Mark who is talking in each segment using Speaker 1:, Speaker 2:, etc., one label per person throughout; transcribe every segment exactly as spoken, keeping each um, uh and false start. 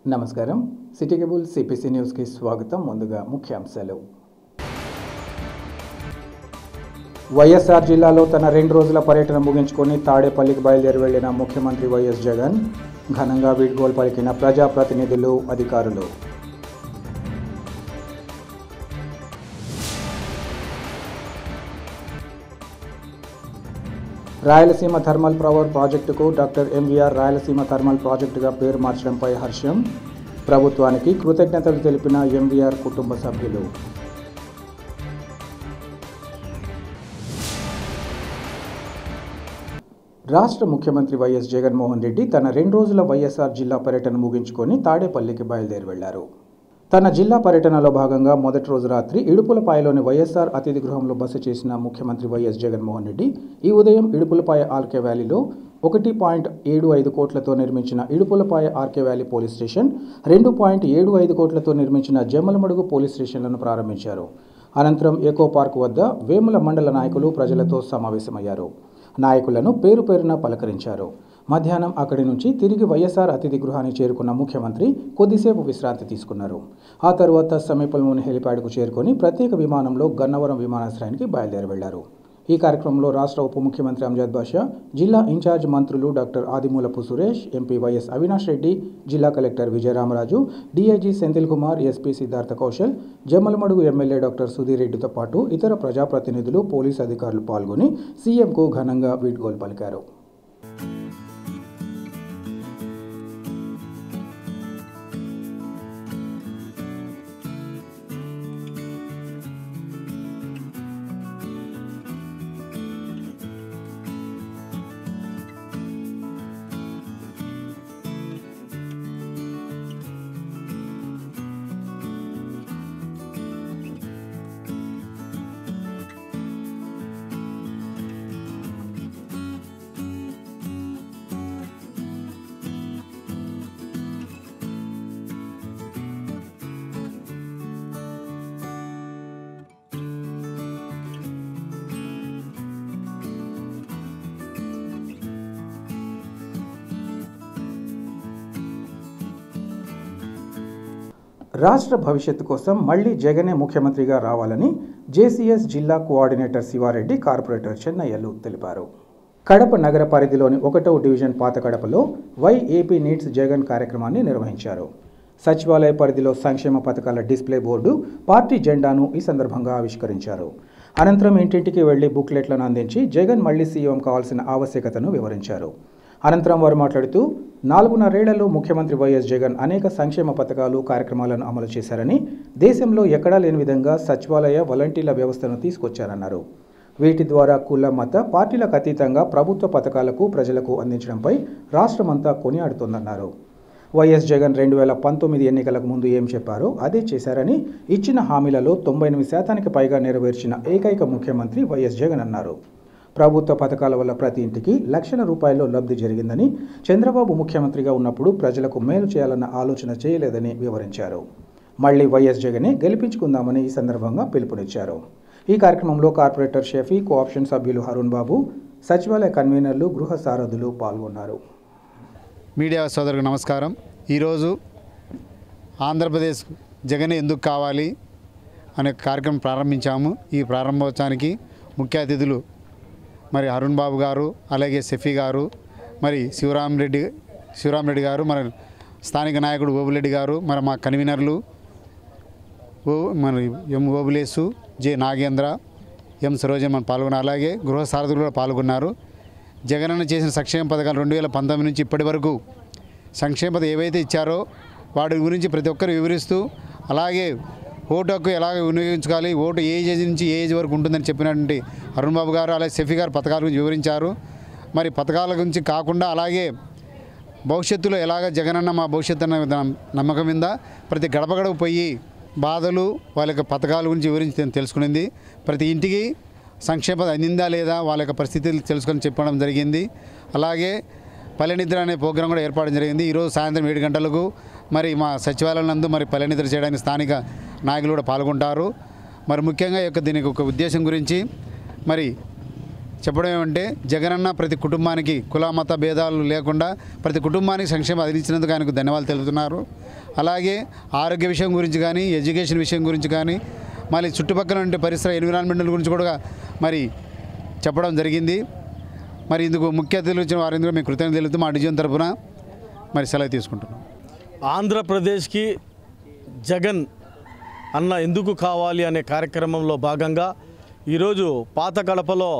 Speaker 1: నమస్కారం city cable CPC news కి స్వాగతం. ముందుగా ముఖ్యాంశాలు. వైఎస్ఆర్ జిల్లాలో తన రెండు రోజుల పర్యటన ముగించుకొని తాడేపల్లికి బయలుదేరి వెళ్లిన ముఖ్యమంత్రి వైఎస్ జగన్ ఘనంగా వీడ్కోలు పలికిన ప్రజాప్రతినిధులు, అధికారులు. రాయలసీమ థర్మల్ పవర్ ప్రాజెక్టుకు డాక్టర్ ఎంవీఆర్ రాయలసీమ థర్మల్ ప్రాజెక్టుగా పేరు మార్చడంపై హర్షం. ప్రభుత్వానికి కృతజ్ఞతలు తెలిపిన ఎంవీఆర్ కుటుంబ సభ్యులు. రాష్ట్ర ముఖ్యమంత్రి వైఎస్ జగన్మోహన్ రెడ్డి తన రెండు రోజుల వైఎస్ఆర్ జిల్లా పర్యటన ముగించుకొని తాడేపల్లికి బయలుదేరి వెళ్లారు. తన జిల్లా పర్యటనలో భాగంగా మొదటి రోజు రాత్రి ఇడుపులపాయలోని వైఎస్ఆర్ అతిథి గృహంలో బస చేసిన ముఖ్యమంత్రి వైఎస్ జగన్మోహన్ రెడ్డి ఈ ఉదయం ఇడుపులపాయ ఆర్కే వ్యాలీలో ఒకటి పాయింట్ ఏడు ఐదు కోట్లతో నిర్మించిన Idupulapaya RK valley police station, రెండు పాయింట్ ఏడు ఐదు కోట్లతో నిర్మించిన జమ్మలమడుగు పోలీస్ స్టేషన్లను ప్రారంభించారు. అనంతరం ఎకో పార్క్ వద్ద వేముల మండల నాయకులు ప్రజలతో సమావేశమయ్యారు. నాయకులను పేరు పేరున పలకరించారు. మధ్యాహ్నం అక్కడి నుంచి తిరిగి వైఎస్ఆర్ అతిథి గృహానికి చేరుకున్న ముఖ్యమంత్రి కొద్దిసేపు విశ్రాంతి తీసుకున్నారు. ఆ తర్వాత సమీపంలోని హెలిప్యాడ్కు చేరుకొని ప్రత్యేక విమానంలో గన్నవరం విమానాశ్రయానికి బయలుదేరి వెళ్లారు. ఈ కార్యక్రమంలో రాష్ట్ర ఉప ముఖ్యమంత్రి అంజద్ బాషా, జిల్లా ఇన్ఛార్జ్ మంత్రులు doctor Adimulapu Suresh, MP YS Avinash Reddy, జిల్లా collector Vijayaramaraju, DIG Senthil Kumar, SP Siddharth Kaushal, Jammalamadugu MLA doctor Sudheer రెడ్డితో పాటు ఇతర ప్రజాప్రతినిధులు, పోలీసు అధికారులు పాల్గొని సీఎంకు ఘనంగా వీడ్కోలు పలికారు. రాష్ట్ర భవిష్యత్తు కోసం మళ్లీ జగనే ముఖ్యమంత్రిగా రావాలని జేసీఎస్ జిల్లా కోఆర్డినేటర్ శివారెడ్డి, కార్పొరేటర్ చెన్నయ్యలు తెలిపారు. కడప నగర పరిధిలోని ఒకటవ డివిజన్ పాత కడపలో వై ఏపీ నీడ్స్ జగన్ కార్యక్రమాన్ని నిర్వహించారు. సచివాలయ పరిధిలో సంక్షేమ పథకాల డిస్ప్లే బోర్డు, పార్టీ జెండాను ఈ సందర్భంగా ఆవిష్కరించారు. అనంతరం ఇంటింటికి వెళ్లి బుక్లెట్లను అందించి జగన్ మళ్లీ సీఎం కావాల్సిన ఆవశ్యకతను వివరించారు. అనంతరం వారు మాట్లాడుతూ నాలుగున్నరేళ్లలో ముఖ్యమంత్రి వైఎస్ జగన్ అనేక సంక్షేమ పథకాలు, కార్యక్రమాలను అమలు చేశారని, దేశంలో ఎక్కడా లేని విధంగా సచివాలయ వాలంటీర్ల వ్యవస్థను తీసుకొచ్చారన్నారు. వీటి ద్వారా కుల, మత, పార్టీలకు అతీతంగా ప్రభుత్వ పథకాలకు ప్రజలకు అందించడంపై రాష్ట్రమంతా కొనియాడుతోందన్నారు. వైఎస్ జగన్ రెండు వేల పంతొమ్మిది ఎన్నికలకు ముందు ఏం చెప్పారో అదే చేశారని, ఇచ్చిన హామీలలో తొంభై ఎనిమిది శాతానికి పైగా నెరవేర్చిన ఏకైక ముఖ్యమంత్రి వైఎస్ జగన్ అన్నారు. ప్రభుత్వ పథకాల వల్ల ప్రతి ఇంటికి లక్షల రూపాయల్లో లబ్ధి జరిగిందని, చంద్రబాబు ముఖ్యమంత్రిగా ఉన్నప్పుడు ప్రజలకు మేలు చేయాలన్న ఆలోచన చేయలేదని వివరించారు. మళ్లీ వైఎస్ జగనే గెలిపించుకుందామని ఈ సందర్భంగా పిలుపునిచ్చారు. ఈ కార్యక్రమంలో కార్పొరేటర్ షఫీ, కోఆప్షన్ సభ్యులు అరుణ్ బాబు, సచివాలయ కన్వీనర్లు, గృహ సారథులు పాల్గొన్నారు.
Speaker 2: మీడియా సోదరులకు నమస్కారం. ఈరోజు ఆంధ్రప్రదేశ్ జగనే ఎందుకు కావాలి అనే కార్యక్రమం ప్రారంభించాము. ఈ ప్రారంభోత్సవానికి ముఖ్య అతిథులు మరి అరుణ్ బాబు గారు, అలాగే షఫీ గారు, మరి శివరామరెడ్డి శివరామరెడ్డి గారు, మరి స్థానిక నాయకుడు ఓబులెడ్డి గారు, మరి మా కన్వీనర్లు ఓ మరి M Obulesu, J Nagendra, M Sarojamma పాల్గొన్నారు. అలాగే గృహ సారథులు కూడా పాల్గొన్నారు. జగనన్న చేసిన సంక్షేమ పథకాలు రెండు వేల పంతొమ్మిది నుంచి ఇప్పటి వరకు సంక్షేమ పథకం ఏవైతే ఇచ్చారో వాటి గురించి ప్రతి ఒక్కరు వివరిస్తూ, అలాగే ఓటు హక్కు ఎలాగ వినియోగించుకోవాలి, ఓటు ఏ ఏజ్ నుంచి ఏ ఏజ్ వరకు ఉంటుందని చెప్పినటువంటి అరుణ్ బాబు గారు, అలాగే షఫీ గారు పథకాల గురించి వివరించారు. మరి పథకాల గురించి కాకుండా అలాగే భవిష్యత్తులో ఎలాగ జగనన్న మా భవిష్యత్తు అన్న నమ్మకం మీద ప్రతి గడప గడప పోయి బాధలు, వాళ్ళ యొక్క పథకాల గురించి వివరించి తెలుసుకునింది. ప్రతి ఇంటికి సంక్షేమ అందిందా లేదా వాళ్ళ యొక్క పరిస్థితులు తెలుసుకొని చెప్పడం జరిగింది. అలాగే పల్లె నిద్ర అనే ప్రోగ్రాం కూడా ఏర్పాటు జరిగింది. ఈరోజు సాయంత్రం ఏడు గంటలకు మరి మా సచివాలయం నందు మరి పల్లె నిద్ర చేయడానికి స్థానిక నాయకులు కూడా పాల్గొంటారు. మరి ముఖ్యంగా యొక్క దీనికి ఒక ఉద్దేశం గురించి మరి చెప్పడం ఏమంటే జగనన్న ప్రతి కుటుంబానికి కుల మత భేదాలు లేకుండా ప్రతి కుటుంబానికి సంక్షేమం అందించినందుకు ఆయనకు ధన్యవాదాలు తెలుపుతున్నారు. అలాగే ఆరోగ్య విషయం గురించి కానీ, ఎడ్యుకేషన్ విషయం గురించి కానీ, మళ్ళీ చుట్టుపక్కల ఉండే పరిసర ఎన్విరాన్మెంటల్ గురించి కూడా మరి చెప్పడం జరిగింది. మరి ఇందుకు ముఖ్య అతిథులు వచ్చిన వారి మేము కృతజ్ఞతలు తెలుపుతూ మా డివిజన్ తరఫున మరి సెలవు తీసుకుంటున్నాం.
Speaker 3: ఆంధ్రప్రదేశ్కి జగన్ అన్న ఎందుకు కావాలి అనే కార్యక్రమంలో భాగంగా ఈరోజు పాత కడపలో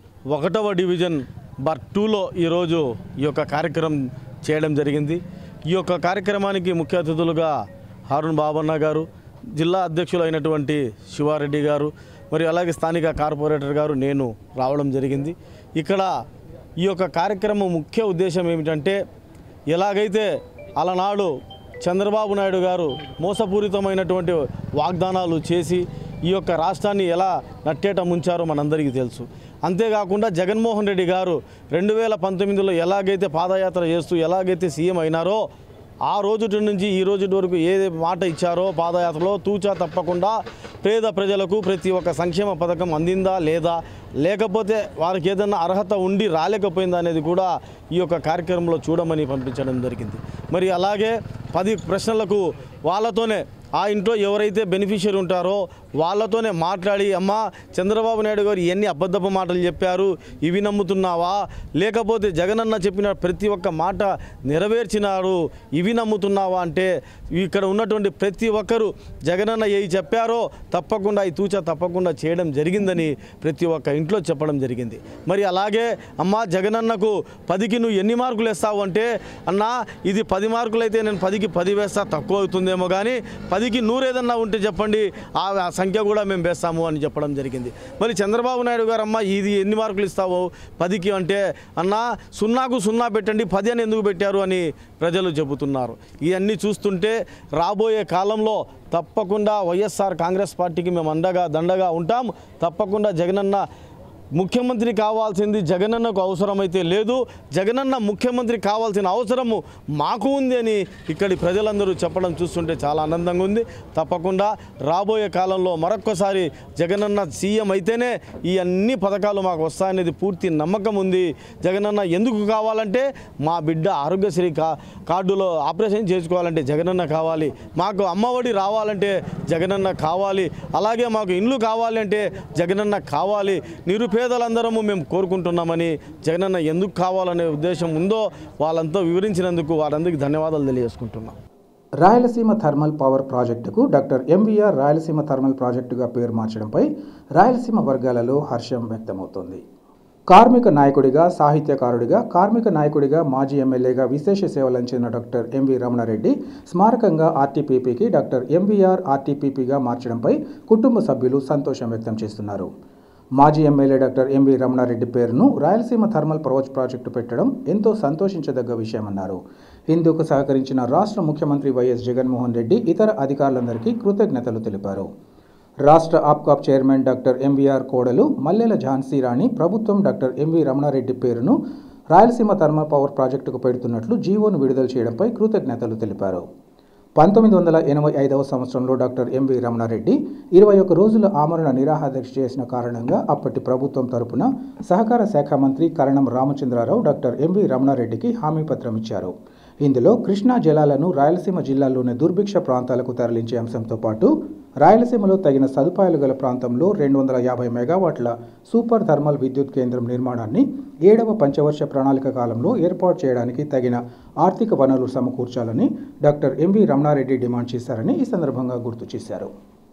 Speaker 3: ఒకటవ డివిజన్ బర్ టూలో ఈరోజు ఈ యొక్క కార్యక్రమం చేయడం జరిగింది. ఈ యొక్క కార్యక్రమానికి ముఖ్య అతిథులుగా హారూన్ బాబన్న గారు, జిల్లా అధ్యక్షులు అయినటువంటి శివారెడ్డి గారు, మరియు అలాగే స్థానిక కార్పొరేటర్ గారు, నేను రావడం జరిగింది. ఇక్కడ ఈ యొక్క కార్యక్రమం ముఖ్య ఉద్దేశం ఏమిటంటే, ఎలాగైతే అలనాడు చంద్రబాబు నాయుడు గారు మోసపూరితమైనటువంటి వాగ్దానాలు చేసి ఈ యొక్క రాష్ట్రాన్ని ఎలా నట్టేట ముంచారో మనందరికీ తెలుసు. అంతేకాకుండా జగన్మోహన్ రెడ్డి గారు రెండు వేల పంతొమ్మిదిలో ఎలాగైతే పాదయాత్ర చేస్తూ ఎలాగైతే సీఎం అయినారో ఆ రోజు నుంచి ఈ రోజు వరకు ఏ మాట ఇచ్చారో పాదయాత్రలో తూచా తప్పకుండా పేద ప్రజలకు ప్రతి ఒక్క సంక్షేమ పథకం అందిందా లేదా, లేకపోతే వారికి ఏదైనా అర్హత ఉండి రాలేకపోయిందా అనేది కూడా ఈ యొక్క కార్యక్రమంలో చూడమని పంపించడం జరిగింది. మరి అలాగే పది ప్రశ్నలకు వాళ్ళతోనే ఆ ఇంట్లో ఎవరైతే బెనిఫిషియరీ ఉంటారో వాళ్ళతోనే మాట్లాడి, అమ్మా చంద్రబాబు నాయుడు గారు ఎన్ని అబద్ధపు మాటలు చెప్పారు, ఇవి నమ్ముతున్నావా, లేకపోతే జగనన్న చెప్పిన ప్రతి ఒక్క మాట నెరవేర్చినారు, ఇవి నమ్ముతున్నావా అంటే ఇక్కడ ఉన్నటువంటి ప్రతి ఒక్కరూ జగనన్న ఏవి చెప్పారో తప్పకుండా ఈ తూచా తప్పకుండా చేయడం జరిగిందని ప్రతి ఒక్క ఇంట్లో చెప్పడం జరిగింది. మరి అలాగే అమ్మా జగనన్నకు పదికి నువ్వు ఎన్ని మార్కులు వేస్తావు అంటే, అన్నా ఇది పది మార్కులు అయితే నేను పదికి పది వేస్తా, తక్కువ అవుతుందేమో కానీ పదికి నూరు ఏదన్నా ఉంటే చెప్పండి, ఆ సంఖ్య కూడా మేము వేస్తాము అని చెప్పడం జరిగింది. మరి చంద్రబాబు నాయుడు గారు అమ్మ ఇది ఎన్ని మార్కులు ఇస్తావు పదికి అంటే, అన్నా సున్నాకు సున్నా పెట్టండి, పది అని ఎందుకు పెట్టారు అని ప్రజలు చెబుతున్నారు. ఇవన్నీ చూస్తుంటే రాబోయే కాలంలో తప్పకుండా వైఎస్ఆర్ కాంగ్రెస్ పార్టీకి మేము అండగా దండగా ఉంటాం. తప్పకుండా జగనన్న ముఖ్యమంత్రి కావాల్సింది జగనన్నకు అవసరమైతే లేదు, జగనన్న ముఖ్యమంత్రి కావాల్సిన అవసరము మాకు ఉంది అని ఇక్కడి ప్రజలందరూ చెప్పడం చూస్తుంటే చాలా ఆనందంగా ఉంది. తప్పకుండా రాబోయే కాలంలో మరొక్కసారి జగనన్న సీఎం అయితేనే ఈ అన్ని పథకాలు మాకు వస్తాయనేది పూర్తి నమ్మకం ఉంది. జగనన్న ఎందుకు కావాలంటే మా బిడ్డ ఆరోగ్యశ్రీ కా కార్డులో ఆపరేషన్ చేసుకోవాలంటే జగనన్న కావాలి, మాకు అమ్మఒడి రావాలంటే జగనన్న కావాలి, అలాగే మాకు ఇండ్లు కావాలంటే జగనన్న కావాలి, నిరుపేద పేదలందరము మేము కోరుకుంటున్నామని, జగనన్న ఎందుకు కావాలనే ఉద్దేశం ఉందో వాళ్ళంతా వివరించినందుకు వారందరికీ ధన్యవాదాలు తెలియజేసుకుంటున్నాం.
Speaker 1: రాయలసీమ థర్మల్ పవర్ ప్రాజెక్టుకు డాక్టర్ ఎంవీఆర్ రాయలసీమ థర్మల్ ప్రాజెక్టుగా పేరు మార్చడంపై రాయలసీమ వర్గాలలో హర్షం వ్యక్తమవుతోంది. కార్మిక నాయకుడిగా, సాహిత్యకారుడిగా, కార్మిక నాయకుడిగా, మాజీ ఎమ్మెల్యేగా విశేష సేవలందించిన డాక్టర్ ఎంవి రమణారెడ్డి స్మారకంగా ఆర్టీపీపీకి డాక్టర్ ఎంవీఆర్ ఆర్టీపీపీగా మార్చడంపై కుటుంబ సభ్యులు సంతోషం వ్యక్తం చేస్తున్నారు. మాజీ ఎమ్మెల్యే డాక్టర్ ఎంవి రమణారెడ్డి పేరును రాయలసీమ థర్మల్ పవర్ ప్రాజెక్టు పెట్టడం ఎంతో సంతోషించదగ్గ విషయమన్నారు. ఇందుకు సహకరించిన రాష్ట్ర ముఖ్యమంత్రి వైఎస్ జగన్మోహన్ రెడ్డి ఇతర అధికారులందరికీ కృతజ్ఞతలు తెలిపారు. రాష్ట్ర ఆప్కాప్ చైర్మన్ డాక్టర్ ఎంవీఆర్ కోడలు మల్లెల ఝాన్సీ రాణి ప్రభుత్వం డాక్టర్ ఎంవి రమణారెడ్డి పేరును రాయలసీమ థర్మల్ పవర్ ప్రాజెక్టుకు పెడుతున్నట్లు జీవోను విడుదల చేయడంపై కృతజ్ఞతలు తెలిపారు. పంతొమ్మిది వందల ఎనభై ఐదవ సంవత్సరంలో డాక్టర్ ఎంవి రమణారెడ్డి ఇరవై ఒక్క రోజుల ఆమరణ నిరాహారదీక్ష చేసిన కారణంగా అప్పటి ప్రభుత్వం తరపున సహకార శాఖ మంత్రి కరణం రామచంద్రారావు డాక్టర్ ఎంవి రమణారెడ్డికి హామీ పత్రం ఇచ్చారు. ఇందులో కృష్ణా జలాలను రాయలసీమ జిల్లాల్లోని దుర్భిక్ష ప్రాంతాలకు తరలించే అంశంతో పాటు రాయలసీమలో తగిన సదుపాయాలు గల ప్రాంతంలో రెండు వందల యాభై మెగావాట్ల సూపర్ థర్మల్ విద్యుత్ కేంద్రం నిర్మాణాన్ని ఏడవ పంచవర్ష ప్రణాళిక కాలంలో ఏర్పాటు చేయడానికి తగిన ఆర్థిక వనరులు సమకూర్చాలని డాక్టర్ ఎంవి రమణారెడ్డి డిమాండ్ చేశారని ఈ సందర్భంగా గుర్తు చేశారు.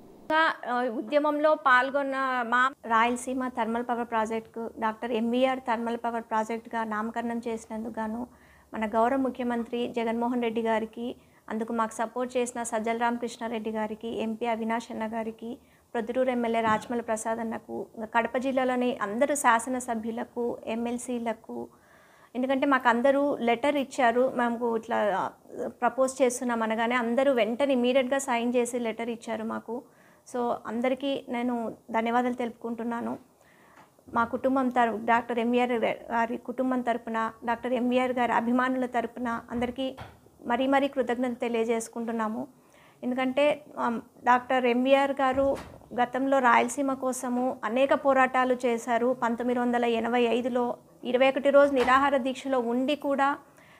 Speaker 4: ఉద్యమంలో పాల్గొన్న మా రాయలసీమ థర్మల్ పవర్ ప్రాజెక్టుకు డాక్టర్ ఎంవీఆర్ థర్మల్ పవర్ ప్రాజెక్టుగా నామకరణం చేసినందుకు గాను మన గౌరవ ముఖ్యమంత్రి జగన్మోహన్ రెడ్డి గారికి, అందుకు మాకు సపోర్ట్ చేసిన సజ్జల రామకృష్ణారెడ్డి గారికి, ఎంపీ అవినాష్ అన్న గారికి, ప్రొద్దుటూరు ఎమ్మెల్యే రాచమల్ల ప్రసాద్ అన్నకు, కడప జిల్లాలోని అందరూ శాసనసభ్యులకు, ఎమ్మెల్సీలకు, ఎందుకంటే మాకు అందరూ లెటర్ ఇచ్చారు, మేము ఇట్లా ప్రపోజ్ చేస్తున్నాం అనగానే అందరూ వెంటనే ఇమీడియట్గా సైన్ చేసి లెటర్ ఇచ్చారు మాకు. సో అందరికీ నేను ధన్యవాదాలు తెలుపుకుంటున్నాను. మా కుటుంబం తరపు డాక్టర్ ఎంవీఆర్ గారి కుటుంబం తరపున, డాక్టర్ ఎంవీఆర్ గారి అభిమానుల తరపున అందరికీ మరీ మరీ కృతజ్ఞతలు తెలియజేసుకుంటున్నాము. ఎందుకంటే డాక్టర్ ఎంవీఆర్ గారు గతంలో రాయలసీమ కోసము అనేక పోరాటాలు చేశారు. పంతొమ్మిది వందల ఎనభై ఐదులో ఇరవై ఒకటి రోజు నిరాహార దీక్షలో ఉండి కూడా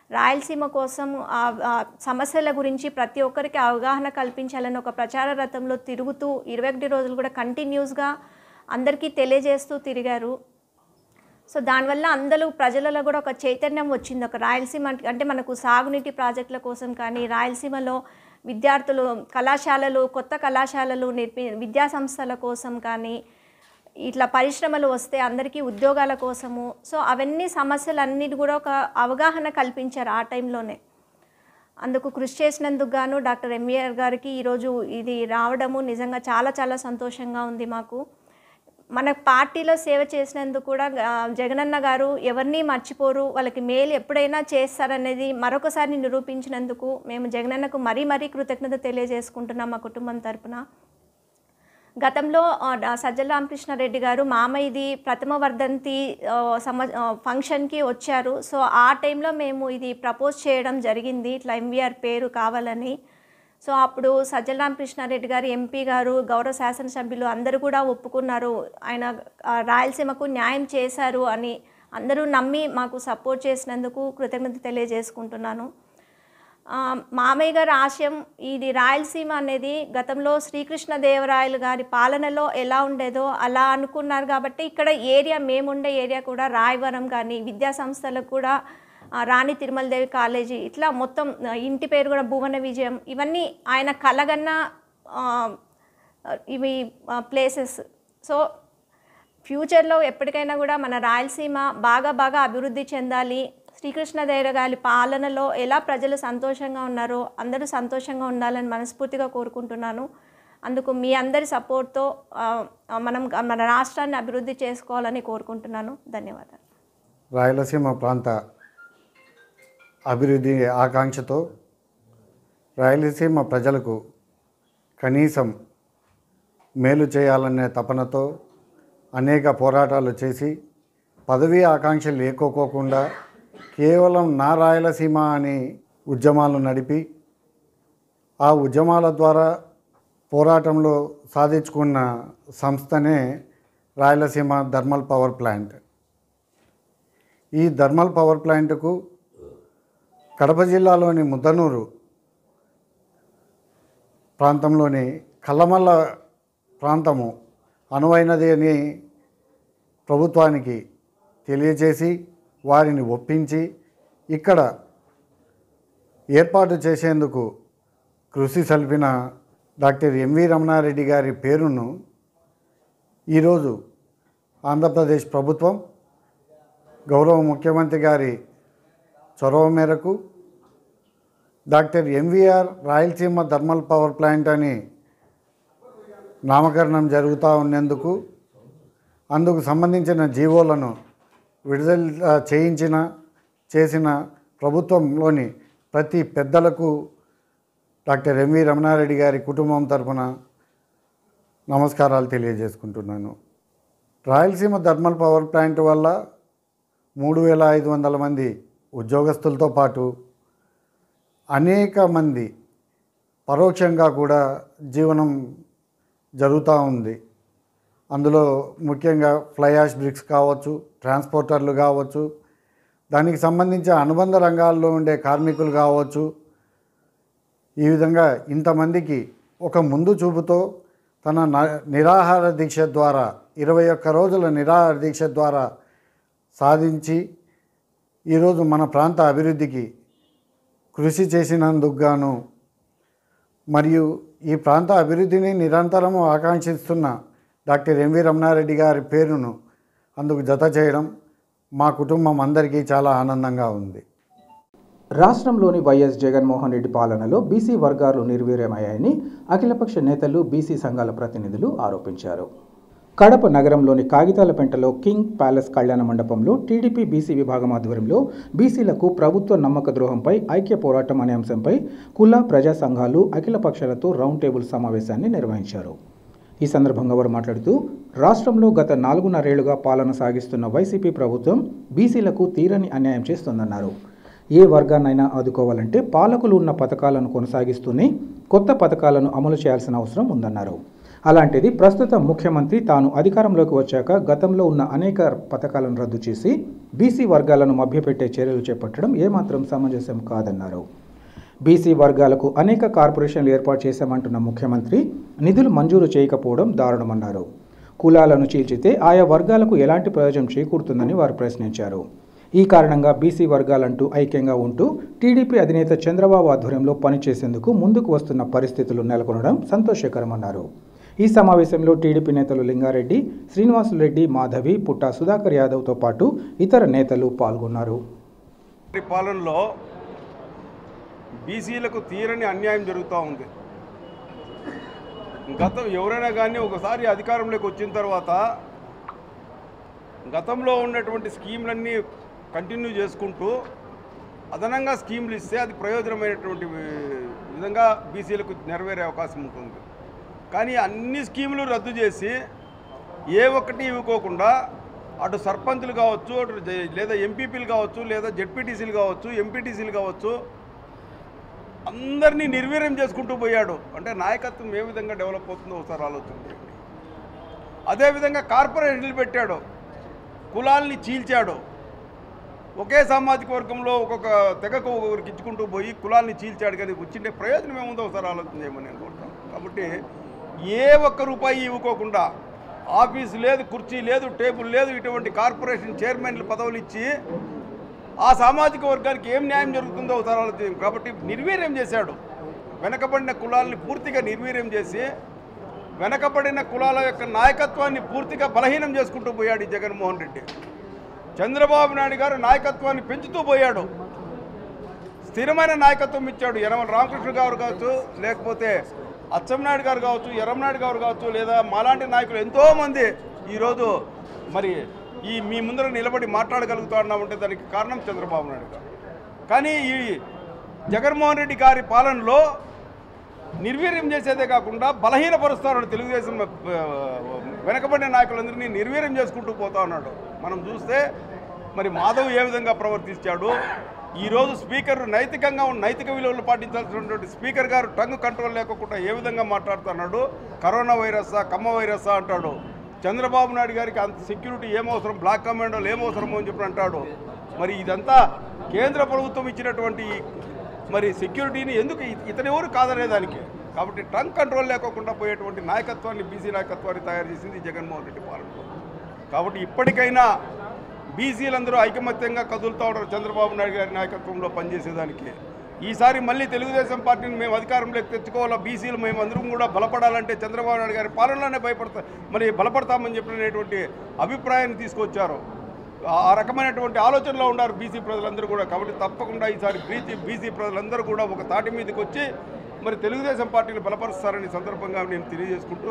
Speaker 4: రాయలసీమ కోసం ఆ సమస్యల గురించి ప్రతి ఒక్కరికి అవగాహన కల్పించాలని ఒక ప్రచార రథంలో తిరుగుతూ ఇరవై ఒకటి రోజులు కూడా కంటిన్యూస్గా అందరికీ తెలియజేస్తూ తిరిగారు. సో దానివల్ల అందరూ ప్రజలలో కూడా ఒక చైతన్యం వచ్చింది. ఒక రాయలసీమ అంటే మనకు సాగునీటి ప్రాజెక్టుల కోసం కానీ, రాయలసీమలో విద్యార్థులు కళాశాలలు కొత్త కళాశాలలు నిర్మి విద్యా సంస్థల కోసం కానీ, ఇట్లా పరిశ్రమలు వస్తే అందరికీ ఉద్యోగాల కోసము, సో అవన్నీ సమస్యలన్నిటి కూడా ఒక అవగాహన కల్పించారు ఆ టైంలోనే. అందుకు కృషి చేసినందుకు గాను డాక్టర్ ఎంవీఆర్ గారికి ఈరోజు ఇది రావడము నిజంగా చాలా చాలా సంతోషంగా ఉంది మాకు. మన పార్టీలో సేవ చేసినందుకు కూడా జగనన్న గారు ఎవరిని మర్చిపోరు, వాళ్ళకి మేలు ఎప్పుడైనా చేస్తారనేది మరొకసారి నిరూపించినందుకు మేము జగనన్నకు మరీ మరీ కృతజ్ఞత తెలియజేసుకుంటున్నాం మా కుటుంబం తరపున. గతంలో సజ్జల రామకృష్ణారెడ్డి గారు మామయ్యది ప్రథమ వర్ధంతి సమ ఫంక్షన్కి వచ్చారు. సో ఆ టైంలో మేము ఇది ప్రపోజ్ చేయడం జరిగింది, ఇట్లా ఎంవీఆర్ పేరు కావాలని. సో అప్పుడు సజ్జల రామకృష్ణారెడ్డి గారు, ఎంపీ గారు, గౌరవ శాసనసభ్యులు అందరూ కూడా ఒప్పుకున్నారు, ఆయన రాయలసీమకు న్యాయం చేశారు అని అందరూ నమ్మి మాకు సపోర్ట్ చేసినందుకు కృతజ్ఞత తెలియజేసుకుంటున్నాను. మామయ్య గారి ఆశయం ఇది రాయలసీమ అనేది గతంలో శ్రీకృష్ణదేవరాయలు గారి పాలనలో ఎలా ఉండేదో అలా అనుకున్నారు కాబట్టి ఇక్కడ ఏరియా మేముండే ఏరియా కూడా రాయవరం కానీ విద్యా సంస్థలకు కూడా రాణి తిరుమలదేవి కాలేజీ ఇట్లా మొత్తం ఇంటి పేరు కూడా భువన విజయం, ఇవన్నీ ఆయన కలగన్న ఇవి ప్లేసెస్. సో ఫ్యూచర్లో ఎప్పటికైనా కూడా మన రాయలసీమ బాగా బాగా అభివృద్ధి చెందాలి. శ్రీకృష్ణదేవరాయ గారి పాలనలో ఎలా ప్రజలు సంతోషంగా ఉన్నారో అందరూ సంతోషంగా ఉండాలని మనస్ఫూర్తిగా కోరుకుంటున్నాను. అందుకు మీ అందరి సపోర్ట్తో మనం మన రాష్ట్రాన్ని అభివృద్ధి చేసుకోవాలని కోరుకుంటున్నాను. ధన్యవాదాలు.
Speaker 5: రాయలసీమ ప్రాంత అభివృద్ధి ఆకాంక్షతో రాయలసీమ ప్రజలకు కనీసం మేలు చేయాలనే తపనతో అనేక పోరాటాలు చేసి పదవీ ఆకాంక్షలు లేకోకోకుండా కేవలం నా రాయలసీమ అని ఉద్యమాలు నడిపి ఆ ఉద్యమాల ద్వారా పోరాటంలో సాధించుకున్న సంస్థనే రాయలసీమ థర్మల్ పవర్ ప్లాంట్. ఈ థర్మల్ పవర్ ప్లాంట్కు కడప జిల్లాలోని ముద్దనూరు ప్రాంతంలోని కల్లమల్ల ప్రాంతము అనువైనది అని ప్రభుత్వానికి తెలియజేసి వారిని ఒప్పించి ఇక్కడ ఏర్పాటు చేసేందుకు కృషి సల్పిన డాక్టర్ ఎంవి రమణారెడ్డి గారి పేరును ఈరోజు ఆంధ్రప్రదేశ్ ప్రభుత్వం గౌరవ ముఖ్యమంత్రి గారి చొరవ మేరకు doctor MVR Rayalaseema thermal power plant అని నామకరణం జరుగుతూ ఉన్నందుకు అందుకు సంబంధించిన జీవోలను విడుదల చేయించిన చేసిన ప్రభుత్వంలోని ప్రతి పెద్దలకు డాక్టర్ ఎంవి రమణారెడ్డి గారి కుటుంబం తరఫున నమస్కారాలు తెలియజేసుకుంటున్నాను. రాయలసీమ థర్మల్ పవర్ ప్లాంట్ వల్ల మూడు వేల ఐదు వందల మంది ఉద్యోగస్తులతో పాటు అనేక మంది పరోక్షంగా కూడా జీవనం జరుగుతూ ఉంది. అందులో ముఖ్యంగా ఫ్లై యాష్ బ్రిక్స్ కావచ్చు, ట్రాన్స్పోర్టర్లు కావచ్చు, దానికి సంబంధించిన అనుబంధ రంగాల్లో ఉండే కార్మికులు కావచ్చు, ఈ విధంగా ఇంతమందికి ఒక ముందు చూపుతో తన నిరాహార దీక్ష ద్వారా ఇరవై ఒక్క రోజుల నిరాహార దీక్ష ద్వారా సాధించి ఈరోజు మన ప్రాంత అభివృద్ధికి కృషి చేసినందుకు గాను మరియు ఈ ప్రాంత అభివృద్ధిని నిరంతరము ఆకాంక్షిస్తున్న డాక్టర్ ఎంవి రమణారెడ్డి గారి పేరును అందుకు జత చేయడం మా కుటుంబం అందరికీ చాలా ఆనందంగా ఉంది.
Speaker 1: రాష్ట్రంలోని వైఎస్ జగన్మోహన్ రెడ్డి పాలనలో బీసీ వర్గాలు నిర్వీర్యమయ్యాయని అఖిలపక్ష నేతలు, బీసీ సంఘాల ప్రతినిధులు ఆరోపించారు. కడప నగరంలోని కాగితాలపెంటలో కింగ్ ప్యాలెస్ కళ్యాణ మండపంలో టీడీపీ బీసీ విభాగం ఆధ్వర్యంలో బీసీలకు ప్రభుత్వ నమ్మక ద్రోహంపై ఐక్య పోరాటం అనే అంశంపై కుల ప్రజా సంఘాలు, అఖిల పక్షాలతో రౌండ్ టేబుల్ సమావేశాన్ని నిర్వహించారు. ఈ సందర్భంగా వారు మాట్లాడుతూ రాష్ట్రంలో గత నాలుగున్నరేళ్లుగా పాలన సాగిస్తున్న వైసీపీ ప్రభుత్వం బీసీలకు తీరని అన్యాయం చేస్తోందన్నారు. ఏ వర్గాన్నైనా ఆదుకోవాలంటే పాలకులు ఉన్న పథకాలను కొనసాగిస్తూనే కొత్త పథకాలను అమలు చేయాల్సిన అవసరం ఉందన్నారు. అలాంటిది ప్రస్తుత ముఖ్యమంత్రి తాను అధికారంలోకి వచ్చాక గతంలో ఉన్న అనేక పథకాలను రద్దు చేసి బీసీ వర్గాలను మభ్యపెట్టే చర్యలు చేపట్టడం ఏమాత్రం సమంజసం కాదన్నారు. బీసీ వర్గాలకు అనేక కార్పొరేషన్లు ఏర్పాటు చేశామంటున్న ముఖ్యమంత్రి నిధులు మంజూరు చేయకపోవడం దారుణమన్నారు. కులాలను చీల్చితే ఆయా వర్గాలకు ఎలాంటి ప్రయోజనం చేకూరుతుందని వారు ప్రశ్నించారు. ఈ కారణంగా బీసీ వర్గాలంటూ ఐక్యంగా ఉంటూ టీడీపీ అధినేత చంద్రబాబు ఆధ్వర్యంలో పనిచేసేందుకు ముందుకు వస్తున్న పరిస్థితులు నెలకొనడం సంతోషకరమన్నారు. ఈ సమావేశంలో టీడీపీ నేతలు లింగారెడ్డి, శ్రీనివాసులరెడ్డి, మాధవి, పుట్టా సుధాకర్ యాదవ్తో పాటు ఇతర నేతలు పాల్గొన్నారు.
Speaker 6: పాలనలో బీసీలకు తీరని అన్యాయం జరుగుతూ ఉంది. గతం ఎవరైనా కానీ ఒకసారి అధికారంలోకి వచ్చిన తర్వాత గతంలో ఉన్నటువంటి స్కీమ్లన్నీ కంటిన్యూ చేసుకుంటూ అదనంగా స్కీమ్లు ఇస్తే అది ప్రయోజనమైనటువంటి విధంగా బీసీలకు నెరవేరే అవకాశం ఉంటుంది. కానీ అన్ని స్కీములు రద్దు చేసి ఏ ఒక్కటి ఇవ్వకోకుండా అటు సర్పంచులు కావచ్చు, అటు లేదా ఎంపీపీలు కావచ్చు, లేదా జెడ్పీటీసీలు కావచ్చు, ఎంపీటీసీలు కావచ్చు, అందరినీ నిర్వీర్యం చేసుకుంటూ పోయాడు. అంటే నాయకత్వం ఏ విధంగా డెవలప్ అవుతుందో ఒకసారి ఆలోచన చేయండి. అదేవిధంగా కార్పొరేషన్లు పెట్టాడు, కులాల్ని చీల్చాడు. ఒకే సామాజిక వర్గంలో ఒక్కొక్క తెగకు ఒక్కొక్కరికి ఇచ్చుకుంటూ పోయి కులాల్ని చీల్చాడు. కానీ వచ్చిండే ప్రయోజనం ఏముందో ఒకసారి ఆలోచన చేయమని నేను కోరుతాను. కాబట్టి ఏ ఒక్క రూపాయి ఇవ్వకోకుండా ఆఫీసు లేదు, కుర్చీ లేదు, టేబుల్ లేదు, ఇటువంటి కార్పొరేషన్ చైర్మన్లు పదవులు ఇచ్చి ఆ సామాజిక వర్గానికి ఏం న్యాయం జరుగుతుందో ఒకసారి ఆలోచన. కాబట్టి నిర్వీర్యం చేశాడు. వెనకబడిన కులాలని పూర్తిగా నిర్వీర్యం చేసి వెనకబడిన కులాల యొక్క నాయకత్వాన్ని పూర్తిగా బలహీనం చేసుకుంటూ పోయాడు ఈ జగన్మోహన్ రెడ్డి. చంద్రబాబు నాయుడు గారు నాయకత్వాన్ని పెంచుతూ పోయాడు. స్థిరమైన నాయకత్వం ఇచ్చాడు. యనమల రామకృష్ణ గారు కావచ్చు, లేకపోతే అచ్చెన్నాయుడు గారు కావచ్చు, ఎర్రంనాయుడు గారు కావచ్చు, లేదా మాలాంటి నాయకులు ఎంతోమంది ఈరోజు మరి ఈ మీ ముందర నిలబడి మాట్లాడగలుగుతా ఉన్నామంటే దానికి కారణం చంద్రబాబు నాయుడు గారు. కానీ ఈ జగన్మోహన్ రెడ్డి గారి పాలనలో నిర్వీర్యం చేసేదే కాకుండా బలహీనపరుస్తాడు. తెలుగుదేశం వెనకబడిన నాయకులందరినీ నిర్వీర్యం చేసుకుంటూ పోతా ఉన్నాడు. మనం చూస్తే మరి మాధవ్ ఏ విధంగా ప్రవర్తించాడు. ఈరోజు స్పీకర్ నైతికంగా నైతిక విలువలు పాటించాల్సినటువంటి స్పీకర్ గారు టంగ్ కంట్రోల్ లేకుండా ఏ విధంగా మాట్లాడుతున్నాడు. కరోనా వైరసా, కమ్మ వైరసా అంటాడు. చంద్రబాబు నాయుడు గారికి అంత సెక్యూరిటీ ఏమవసరం, బ్లాక్ కమాండోలు ఏమవసరమో అని చెప్పి అంటాడు. మరి ఇదంతా కేంద్ర ప్రభుత్వం ఇచ్చినటువంటి మరి సెక్యూరిటీని ఎందుకు ఇతను ఎవరు కాదనే దానికి. కాబట్టి టంగ్ కంట్రోల్ లేకోకుండా పోయేటువంటి నాయకత్వాన్ని, బీసీ నాయకత్వాన్ని తయారు చేసింది జగన్మోహన్ రెడ్డి పాలనలో. కాబట్టి ఇప్పటికైనా బీసీలందరూ ఐకమత్యంగా కదులుతూ ఉంటారు చంద్రబాబు నాయుడు గారి నాయకత్వంలో పనిచేసేదానికి. ఈసారి మళ్ళీ తెలుగుదేశం పార్టీని మేము అధికారంలోకి తెచ్చుకోవాలా, బీసీలు మేము అందరం కూడా బలపడాలంటే చంద్రబాబు నాయుడు గారి పాలనలోనే భయపడతా మరి బలపడతామని చెప్పినటువంటి అభిప్రాయాన్ని తీసుకొచ్చారు. ఆ రకమైనటువంటి ఆలోచనలో ఉన్నారు బీసీ ప్రజలందరూ కూడా. కాబట్టి తప్పకుండా ఈసారి బీసీ బీసీ ప్రజలందరూ కూడా ఒక తాటి మీదకి వచ్చి మరి తెలుగుదేశం పార్టీని బలపరుస్తారని సందర్భంగా నేను తెలియజేసుకుంటూ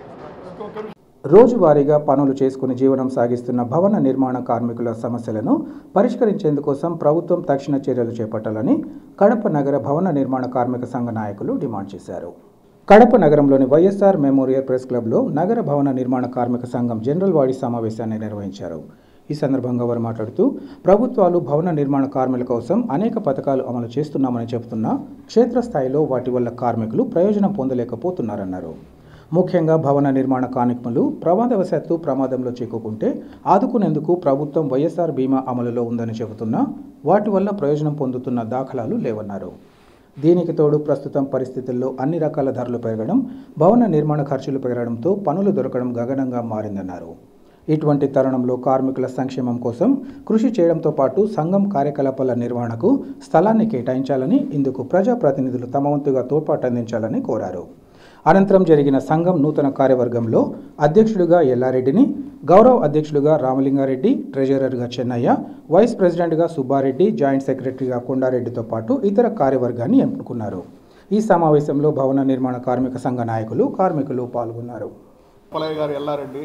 Speaker 1: రోజువారీగా పనులు చేసుకుని జీవనం సాగిస్తున్న భవన నిర్మాణ కార్మికుల సమస్యలను పరిష్కరించేందుకోసం ప్రభుత్వం తక్షణ చర్యలు చేపట్టాలని కడప నగర భవన నిర్మాణ కార్మిక సంఘ నాయకులు డిమాండ్ చేశారు. కడప నగరంలోని వైఎస్ఆర్ మెమోరియల్ ప్రెస్ క్లబ్లో నగర భవన నిర్మాణ కార్మిక సంఘం జనరల్ బాడీ సమావేశాన్ని నిర్వహించారు. ఈ సందర్భంగా వారు మాట్లాడుతూ ప్రభుత్వాలు భవన నిర్మాణ కార్మికుల కోసం అనేక పథకాలు అమలు చేస్తున్నామని చెబుతున్నా క్షేత్రస్థాయిలో వాటి వల్ల కార్మికులు ప్రయోజనం పొందలేకపోతున్నారన్నారు. ముఖ్యంగా భవన నిర్మాణ కార్మికులు ప్రమాదవశాత్తు ప్రమాదంలో చిక్కుకుంటే ఆదుకునేందుకు ప్రభుత్వం వైఎస్ఆర్ బీమా అమలులో ఉందని చెబుతున్నా వాటి వల్ల ప్రయోజనం పొందుతున్న దాఖలాలు లేవన్నారు. దీనికి తోడు ప్రస్తుతం పరిస్థితుల్లో అన్ని రకాల ధరలు పెరగడం, భవన నిర్మాణ ఖర్చులు పెరగడంతో పనులు దొరకడం గగనంగా మారిందన్నారు. ఇటువంటి తరుణంలో కార్మికుల సంక్షేమం కోసం కృషి చేయడంతో పాటు సంఘం కార్యకలాపాల నిర్వహణకు స్థలాన్ని కేటాయించాలని, ఇందుకు ప్రజాప్రతినిధులు తమ వంతుగా తోడ్పాటు అందించాలని కోరారు. అనంతరం జరిగిన సంఘం నూతన కార్యవర్గంలో అధ్యక్షుడిగా ఎల్లారెడ్డిని, గౌరవ అధ్యక్షుడిగా రామలింగారెడ్డి, ట్రెజరర్గా చెన్నయ్య, వైస్ ప్రెసిడెంట్గా సుబ్బారెడ్డి, జాయింట్ సెక్రటరీగా కొండారెడ్డితో పాటు ఇతర కార్యవర్గాన్ని ఎన్నుకున్నారు. ఈ సమావేశంలో భవన నిర్మాణ కార్మిక సంఘ నాయకులు, కార్మికులు పాల్గొన్నారు.
Speaker 7: గారు ఎల్లారెడ్డి,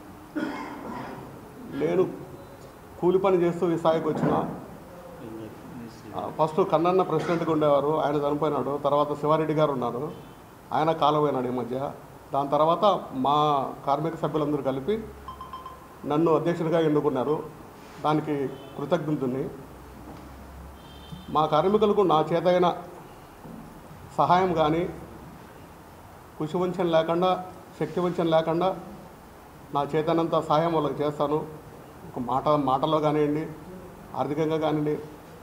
Speaker 7: నేను కూలి పని చేస్తూ ఈ స్థాయికి వచ్చిన. ఫస్ట్ కన్నన్న ప్రెసిడెంట్గా ఉండేవారు, ఆయన చనిపోయినాడు. తర్వాత శివారెడ్డి గారు ఉన్నారు, ఆయన కాలపోయినాడు ఈ మధ్య. దాని తర్వాత మా కార్మిక సభ్యులందరూ కలిపి నన్ను అధ్యక్షుడిగా ఎన్నుకున్నారు. దానికి కృతజ్ఞతని. మా కార్మికులకు నా చేతైన సహాయం కానీ కుశవంచం లేకుండా శక్తి వంచన లేకుండా నా చేతనంత సహాయం వాళ్ళకి చేస్తాను. ఒక మాట మాటలో కానివ్వండి, ఆర్థికంగా కానివ్వండి,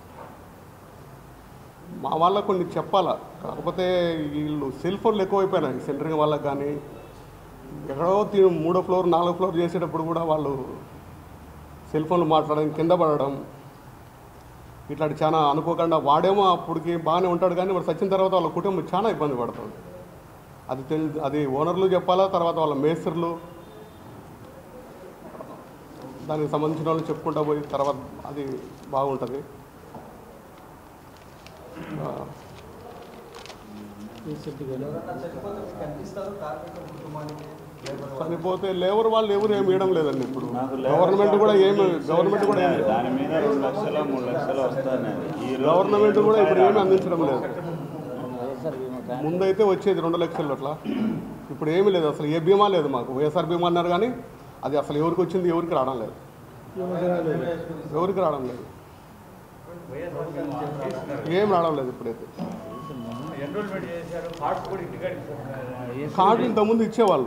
Speaker 7: మా వాళ్ళకు కొన్ని చెప్పాలా. కాకపోతే వీళ్ళు సెల్ ఫోన్లు ఎక్కువైపోయినాయి సెంటరింగ్ వాళ్ళకి. కానీ ఎక్కడో తీ మూడో ఫ్లోర్ నాలుగో ఫ్లోర్ చేసేటప్పుడు కూడా వాళ్ళు సెల్ ఫోన్లు మాట్లాడడం, కింద పడడం, ఇట్లాంటి చాలా అనుకోకుండా వాడేమో అప్పటికి బాగానే ఉంటాడు, కానీ వాడు చచ్చిన తర్వాత వాళ్ళ కుటుంబం చాలా ఇబ్బంది పడుతుంది. అది తెలి అది ఓనర్లు చెప్పాలా, తర్వాత వాళ్ళ మేస్త్రులు, దానికి సంబంధించిన వాళ్ళు చెప్పుకుంటా పోయి తర్వాత అది బాగుంటుంది. చనిపోతే లేబర్ వాళ్ళు ఎవరు ఏమి ఇవ్వడం లేదండి. ఇప్పుడు గవర్నమెంట్ కూడా ఏమి గవర్నమెంట్ కూడా
Speaker 8: దాని మీద రెండు లక్షల మూడు లక్షలు వస్తాయి.
Speaker 7: గవర్నమెంట్ కూడా ఇప్పుడు ఏమీ అందించడం లేదు. ముందైతే వచ్చేది రెండు లక్షలు అట్లా, ఇప్పుడు ఏమీ లేదు. అసలు ఏ బీమా లేదు మాకు. వైఎస్ఆర్ బీమా అన్నారు కానీ అది అసలు ఎవరికి వచ్చింది ఎవరికి రావడం లేదు, ఎవరికి రావడం లేదు, ఏం రావడం లేదు ఇప్పుడైతే. కార్డు ఇంతకుముందు ఇచ్చేవాళ్ళు.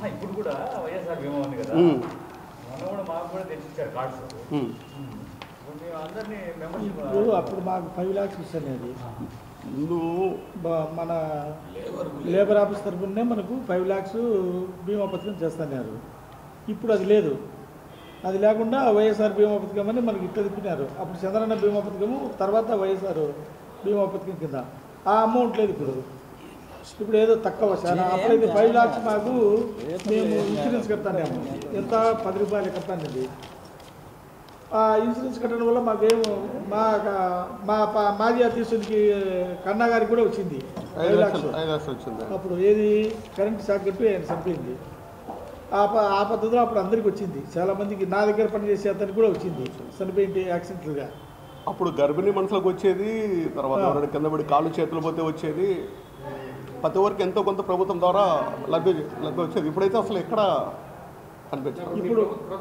Speaker 9: ఇప్పుడు అప్పుడు మాకు ఫైవ్ ల్యాక్స్ ఇస్తాను. అది
Speaker 7: ముందు
Speaker 9: మన లేబర్ ఆఫీస్ తరఫునే మనకు ఫైవ్ ల్యాక్స్ బీమా పథకం చేస్తున్నారు. ఇప్పుడు అది లేదు. అది లేకుండా వైఎస్ఆర్ బీమా పథకం అని మనకి ఇట్లా తిప్పినారు. అప్పుడు చంద్రన్న బీమా పథకము, తర్వాత వైఎస్ఆర్ బీమా పథకం కింద ఆ అమౌంట్ లేదు. ఇప్పుడు ఇప్పుడు ఏదో తక్కువ చాలా. అప్పుడైతే ఫైవ్ ల్యాక్స్ మాకు మేము ఇన్సూరెన్స్ కడతానేమో, ఎంత పది రూపాయలు కడతానండి. ఆ ఇన్సూరెన్స్ కట్టడం వల్ల మాకేమో మా మా మాజీ అధ్యక్షుడికి కన్నా గారికి కూడా వచ్చింది ఫైవ్ ల్యాక్స్
Speaker 7: వచ్చింది.
Speaker 9: అప్పుడు ఏది కరెంట్ షాక్ కట్టి ఆయన చనిపోయింది. ఆ ప ఆ పద్ధతిలో అప్పుడు అందరికి వచ్చింది. చాలామందికి నా దగ్గర పనిచేసే అతనికి కూడా వచ్చింది చనిపోయింది యాక్సిడెంట్లుగా.
Speaker 7: అప్పుడు గర్భిణీ మనుషులకు వచ్చేది, తర్వాత ఎవరైనా కింద పడి కాళ్ళు చేతులు పోతే వచ్చేది. ప్రతి ఒక్కరికి ఎంతో కొంత ప్రభుత్వం ద్వారా లభ్య లభ్య వచ్చేది. ఇప్పుడైతే అసలు ఎక్కడ కనిపించదు.
Speaker 9: ఇప్పుడు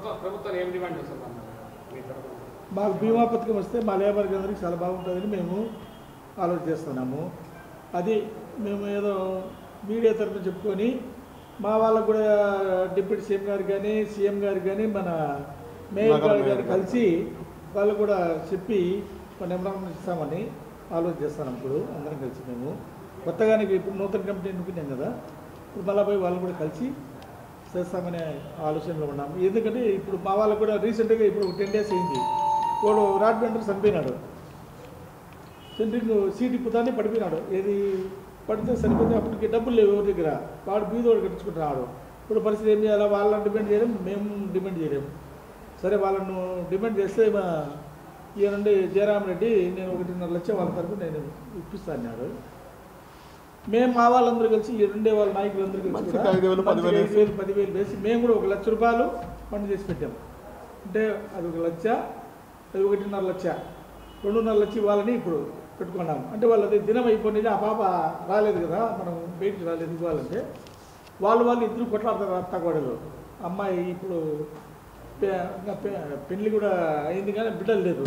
Speaker 9: మాకు బీమా పథకం వస్తే మా లేబర్కి అందరికీ చాలా బాగుంటుందని మేము ఆలోచన చేస్తున్నాము. అది మేము ఏదో మీడియా తరఫున చెప్పుకొని మా వాళ్ళకు కూడా డిప్యూటీ సీఎం గారు కానీ సీఎం గారు కానీ మన మేయర్ గారు గారు కలిసి వాళ్ళు కూడా చెప్పి కొన్ని నెంబర్ ఇస్తామని ఆలోచన చేస్తాను. ఇప్పుడు అందరం కలిసి మేము కొత్తగానే ఇప్పుడు నూతన కమిటీ ఎన్నుకున్నాం కదా, ఇప్పుడు మళ్ళీ పోయి వాళ్ళు కూడా కలిసి చేస్తామనే ఆలోచనలో ఉన్నాము. ఎందుకంటే ఇప్పుడు మా వాళ్ళకు కూడా రీసెంట్గా ఇప్పుడు టెన్ డేస్ అయింది, వాడు రాడ్ బెండర్ చనిపోయినాడు. సెంట్రింగ్ సీట్ ఇప్పుతానే పడిపోయినాడు. ఏది పడితే సరిపోతే అప్పటికి డబ్బులు లేవు ఎవరి దగ్గర, వాడు బీదోడు కట్టించుకుంటున్నాడు. ఇప్పుడు పరిస్థితి ఏం చేయాలి? వాళ్ళని డిమాండ్ చేయలేము, మేము డిమాండ్ చేయలేము. సరే వాళ్ళను డిమాండ్ చేస్తే మా ఈయనండి జయరామరెడ్డి నేను ఒకటిన్నర లక్ష వాళ్ళ తరపు నేను ఇప్పిస్తాను. మేము మా వాళ్ళందరూ కలిసి ఈ రెండే వాళ్ళ నాయకులందరూ కలిసి ఐదు వేలు పదివేలు వేసి మేము కూడా ఒక లక్ష రూపాయలు ఫండ్ చేసి పెట్టాము. అంటే అది ఒక లక్ష, అది ఒకటిన్నర లక్ష, రెండున్నర లక్ష ఇవ్వాలని ఇప్పుడు పెట్టుకున్నాము. అంటే వాళ్ళు అది దినం అయిపోయింది, ఆ పాప రాలేదు కదా, మనం బయటికి రాలేదు ఇవ్వాలంటే వాళ్ళు వాళ్ళు ఇద్దరు కొట్లాడతారు అత్తగోడలు. అమ్మాయి ఇప్పుడు ఇంకా పెళ్లి కూడా అయింది కానీ బిడ్డలు లేదు.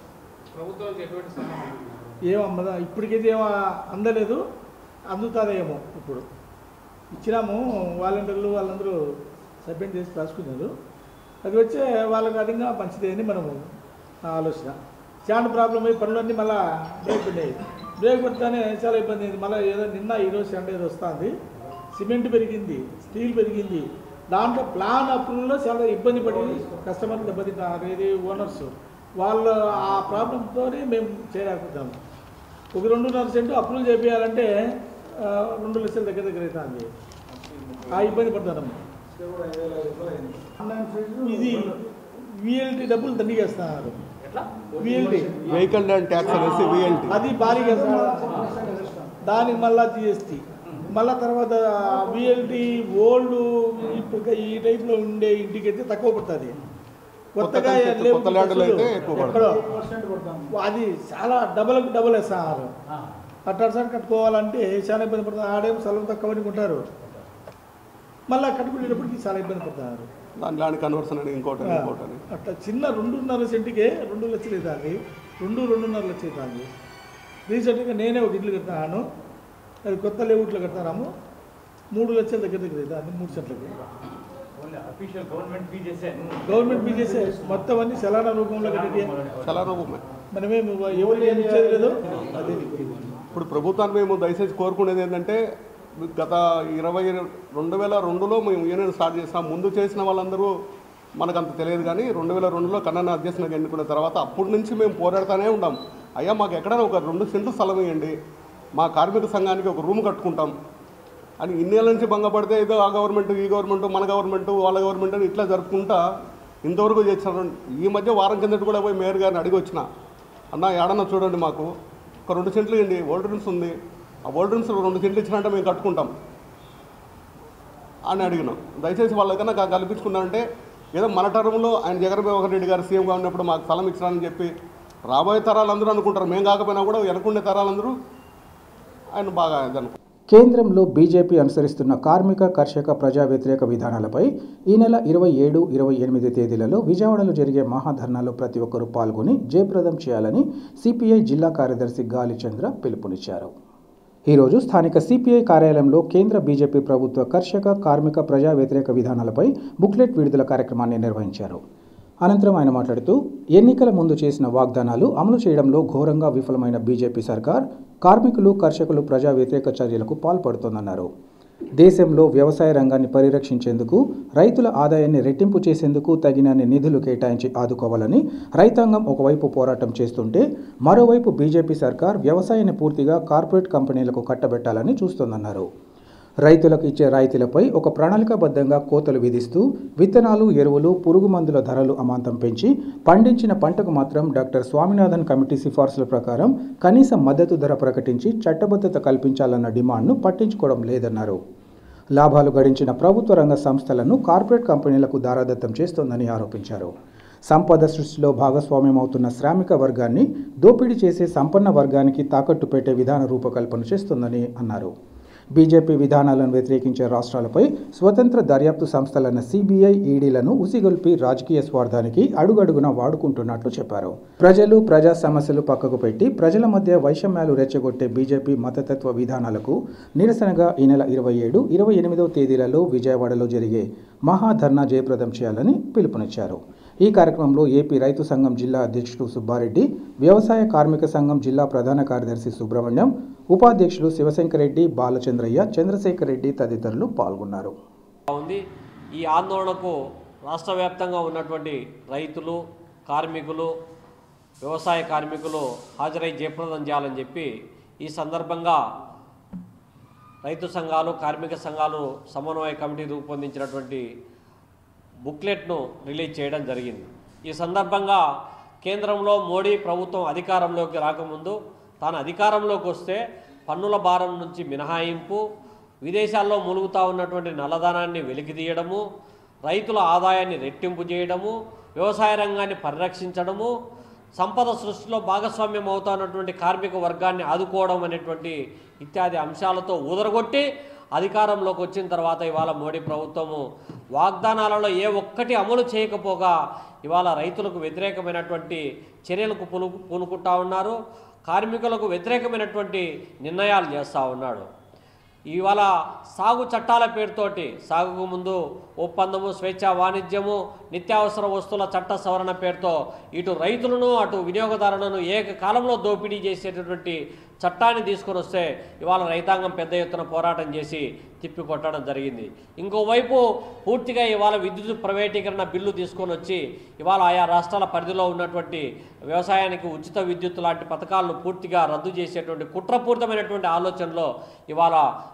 Speaker 9: ఏమమ్మదా ఇప్పటికైతే ఏమో అందలేదు, అందుతుందేమో. ఇప్పుడు ఇచ్చినాము, వాలంటీర్లు వాళ్ళందరూ సబ్మిట్ చేసి రాసుకున్నారు. అది వచ్చే వాళ్ళకి అధికంగా మంచిదే అని మనము ఆలోచన. చాలా ప్రాబ్లం అయ్యి పనులన్నీ మళ్ళీ బ్రేక్ పడినాయి. బ్రేక్ పడితేనే చాలా ఇబ్బంది అయింది. మళ్ళీ ఏదో నిన్న ఈరోజు సండే ఏదో వస్తుంది, సిమెంట్ పెరిగింది, స్టీల్ పెరిగింది. దాంట్లో ప్లాన్ అప్రూవల్లో చాలా ఇబ్బంది పడి కస్టమర్లు దెబ్బతింటారు. ఏది ఓనర్స్ వాళ్ళు ఆ ప్రాబ్లంతో మేము చేయలేకపోతాము. ఒక రెండున్నర సెంటు అప్రూవల్ చేయాలంటే రెండు లక్షల దగ్గర దగ్గర అవుతుంది. ఆ ఇబ్బంది పడతాము. ఇది విఎల్టీ డబ్బులు దండిగేస్తున్నారు. విఎల్టీ
Speaker 7: వెహికల్ ల్యాండ్ ట్యాక్స్ అనేసి విఎల్టీ
Speaker 9: అది భారీగా, దానికి మళ్ళా జిఎస్టీ, మళ్ళీ తర్వాత విఎల్టీ ఓల్డ్ ఇప్పుడు ఈ టైప్లో ఉండే ఇంటికి అయితే తక్కువ పడుతుంది. కొత్తగా ఎక్కడో అది చాలా డబల్కి డబల్ వేస్తున్నారు. అట్టాసారి కట్టుకోవాలంటే చాలా ఇబ్బంది పడుతుంది. ఆడేమో స్థలం తక్కువ ఉంటారు, మళ్ళీ కట్టుకునేటప్పటికి చాలా ఇబ్బంది పడుతున్నారు.
Speaker 7: దాని ల్యాండ్ కన్వర్షన్ అని ఇంకోటి ఇంకోటి
Speaker 9: అట్లా చిన్న రెండున్నర సెంటుకే రెండు లక్షలు అవుతుంది, రెండు రెండున్నర లక్షలు అవుతుంది. రీసెంట్గా నేనే ఒక ఇల్లు కట్టినాను, అది కొత్త లేఅవుట్లో కట్టినాము. మూడు లక్షల దగ్గర దగ్గర ఇది అన్ని మూడు సెంట్లకి గవర్నమెంట్ ఫీ చేసే మొత్తం అన్ని చలానా రూపంలో కట్టి
Speaker 7: చలానా రూపమే
Speaker 9: మనమేమి ఎవరు ఏమి ఇచ్చేది లేదు. అదే
Speaker 7: ఇప్పుడు ప్రభుత్వాన్ని మేము దయచేసి కోరుకునేది ఏంటంటే గత ఇరవై రెండు వేల రెండులో మేము యూనియన్ స్టార్ట్ చేస్తాం. ముందు చేసిన వాళ్ళందరూ మనకు అంత తెలియదు కానీ రెండు వేల రెండులో కన్నన్న అధ్యక్షునిగా ఎన్నుకున్న తర్వాత అప్పటి నుంచి మేము పోరాడుతూనే ఉన్నాం. అయ్యా మాకు ఎక్కడైనా ఒక రెండు సెంట్లు స్థలం ఇవ్వండి, మా కార్మిక సంఘానికి ఒక రూమ్ కట్టుకుంటాం అని ఇన్నేళ్ళ నుంచి భంగపడితే ఏదో ఆ గవర్నమెంట్ ఈ గవర్నమెంట్ మన గవర్నమెంట్ వాళ్ళ గవర్నమెంట్ అని ఇట్లా జరుపుకుంటా ఇంతవరకు చేసినారు. ఈ మధ్య వారం కిందట కూడా పోయి మేయర్ గారిని అడిగి వచ్చిన, అన్న ఏడన్నా చూడండి మాకు ఒక రెండు సెంట్లు ఇవ్వండి, ఓల్డ్ రూమ్స్ ఉంది, ఆ ఓల్డ్ రూమ్స్లో రెండు సెంట్లు ఇచ్చినట్టే మేము కట్టుకుంటాం అని అడిగినాం. దయచేసి వాళ్ళకన్నా కల్పించుకున్నారంటే ఏదో మన టర్మ్లో ఆయన జగన్మోహన్ రెడ్డి గారు సీఎంగా ఉన్నప్పుడు మాకు స్థలం ఇచ్చినారని చెప్పి రాబోయే తరాలందరూ అనుకుంటారు. మేము కాకపోయినా కూడా వెనకుండే తరాలందరూ ఆయన బాగా అనుకుంటారు.
Speaker 1: కేంద్రంలో బీజేపీ అనుసరిస్తున్న కార్మిక కర్షక ప్రజా వ్యతిరేక విధానాలపై ఈ నెల ఇరవై ఏడు ఇరవై ఎనిమిది తేదీలలో విజయవాడలో జరిగే మహాధర్నాలో ప్రతి ఒక్కరూ పాల్గొని జయప్రదం చేయాలని సిపిఐ జిల్లా కార్యదర్శి గాలిచంద్ర పిలుపునిచ్చారు. ఈరోజు స్థానిక సిపిఐ కార్యాలయంలో కేంద్ర బీజేపీ ప్రభుత్వ కర్షక కార్మిక ప్రజా వ్యతిరేక విధానాలపై బుక్లెట్ విడుదల కార్యక్రమాన్ని నిర్వహించారు. అనంతరం ఆయన మాట్లాడుతూ ఎన్నికల ముందు చేసిన వాగ్దానాలు అమలు చేయడంలో ఘోరంగా విఫలమైన బీజేపీ సర్కార్ కార్మికులు కర్షకులు ప్రజా వ్యతిరేక చర్యలకు పాల్పడుతోందన్నారు. దేశంలో వ్యవసాయ రంగాన్ని పరిరక్షించేందుకు రైతుల ఆదాయాన్ని రెట్టింపు చేసేందుకు తగినన్ని నిధులు కేటాయించి ఆదుకోవాలని రైతాంగం ఒకవైపు పోరాటం చేస్తుంటే మరోవైపు బీజేపీ సర్కార్ వ్యవసాయాన్ని పూర్తిగా కార్పొరేట్ కంపెనీలకు కట్టబెట్టాలని చూస్తోందన్నారు. రైతులకు ఇచ్చే రాయితీలపై ఒక ప్రణాళికాబద్ధంగా కోతలు విధిస్తూ విత్తనాలు, ఎరువులు, పురుగు మందుల ధరలు అమాంతం పెంచి పండించిన పంటకు మాత్రం డాక్టర్ స్వామినాథన్ కమిటీ సిఫార్సుల ప్రకారం కనీస మద్దతు ధర ప్రకటించి చట్టబద్ధత కల్పించాలన్న డిమాండ్ను పట్టించుకోవడం లేదన్నారు. లాభాలు గడించిన ప్రభుత్వ రంగ సంస్థలను కార్పొరేట్ కంపెనీలకు దారాదత్తం చేస్తోందని ఆరోపించారు. సంపద సృష్టిలో భాగస్వామ్యమవుతున్న శ్రామిక వర్గాన్ని దోపిడీ చేసే సంపన్న వర్గానికి తాకట్టు పెట్టే విధాన రూపకల్పన చేస్తోందని అన్నారు. బీజేపీ విధానాలను వ్యతిరేకించే రాష్ట్రాలపై స్వతంత్ర దర్యాప్తు సంస్థలైన సిబిఐ, ఈడీలను ఉసిగొల్పి రాజకీయ స్వార్థానికి అడుగడుగునా వాడుకుంటున్నట్లు చెప్పారు. ప్రజలు ప్రజా సమస్యలు పక్కకు పెట్టి ప్రజల మధ్య వైషమ్యాలు రెచ్చగొట్టే బీజేపీ మతతత్వ విధానాలకు నిరసనగా ఈ నెల ఇరవై ఏడు ఇరవై ఎనిమిదవ తేదీలలో విజయవాడలో జరిగే మహాధర్నా జయప్రదం చేయాలని పిలుపునిచ్చారు. ఈ కార్యక్రమంలో ఏపీ రైతు సంఘం జిల్లా అధ్యక్షుడు సుబ్బారెడ్డి, వ్యవసాయ కార్మిక సంఘం జిల్లా ప్రధాన కార్యదర్శి సుబ్రహ్మణ్యం, ఉపాధ్యక్షులు శివశంకరెడ్డి, బాలచంద్రయ్య, చంద్రశేఖర్ రెడ్డి తదితరులు పాల్గొన్నారు.
Speaker 10: ఈ ఆందోళనకు రాష్ట్ర వ్యాప్తంగా ఉన్నటువంటి రైతులు, కార్మికులు, వ్యవసాయ కార్మికులు హాజరై జయప్రదం చేయాలని చెప్పి ఈ సందర్భంగా రైతు సంఘాలు, కార్మిక సంఘాలు సమన్వయ కమిటీ రూపొందించినటువంటి బుక్లెట్ను రిలీజ్ చేయడం జరిగింది. ఈ సందర్భంగా కేంద్రంలో మోడీ ప్రభుత్వం అధికారంలోకి రాకముందు తాను అధికారంలోకి వస్తే పన్నుల భారం నుంచి మినహాయింపు, విదేశాల్లో ములుగుతూ ఉన్నటువంటి నల్లధనాన్ని వెలికితీయడము, రైతుల ఆదాయాన్ని రెట్టింపు చేయడము, వ్యవసాయ రంగాన్ని పరిరక్షించడము, సంపద సృష్టిలో భాగస్వామ్యం అవుతున్నటువంటి కార్మిక వర్గాన్ని ఆదుకోవడం అనేటువంటి ఇత్యాది అంశాలతో ఊదరగొట్టి అధికారంలోకి వచ్చిన తర్వాత ఇవాళ మోడీ ప్రభుత్వము వాగ్దానాలలో ఏ ఒక్కటి అమలు చేయకపోగా ఇవాళ రైతులకు వ్యతిరేకమైనటువంటి చర్యలకు పూను పూనుకుంటా ఉన్నారు. కార్మికులకు వ్యతిరేకమైనటువంటి నిర్ణయాలు చేస్తూ ఉన్నాడు. ఇవాళ సాగు చట్టాల పేరుతోటి సాగుకు ముందు ఒప్పందము, స్వేచ్ఛా వాణిజ్యము, నిత్యావసర వస్తువుల చట్ట సవరణ పేరుతో ఇటు రైతులను అటు వినియోగదారులను ఏకకాలంలో దోపిడీ చేసేటటువంటి చట్టాన్ని తీసుకొని వస్తే ఇవాళ రైతాంగం పెద్ద ఎత్తున పోరాటం చేసి తిప్పికొట్టడం జరిగింది. ఇంకోవైపు పూర్తిగా ఇవాళ విద్యుత్ ప్రైవేటీకరణ బిల్లు తీసుకొని వచ్చి ఇవాళ ఆయా రాష్ట్రాల పరిధిలో ఉన్నటువంటి వ్యవసాయానికి ఉచిత విద్యుత్ లాంటి పథకాలను పూర్తిగా రద్దు చేసేటువంటి కుట్రపూరితమైనటువంటి ఆలోచనలో ఇవాళ